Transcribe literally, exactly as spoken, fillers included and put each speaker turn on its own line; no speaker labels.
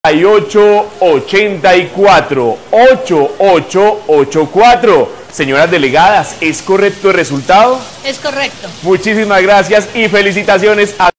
ocho ochenta y cuatro, ocho ocho ocho cuatro. Señoras delegadas, ¿es correcto el resultado?
Es correcto.
Muchísimas gracias y felicitaciones a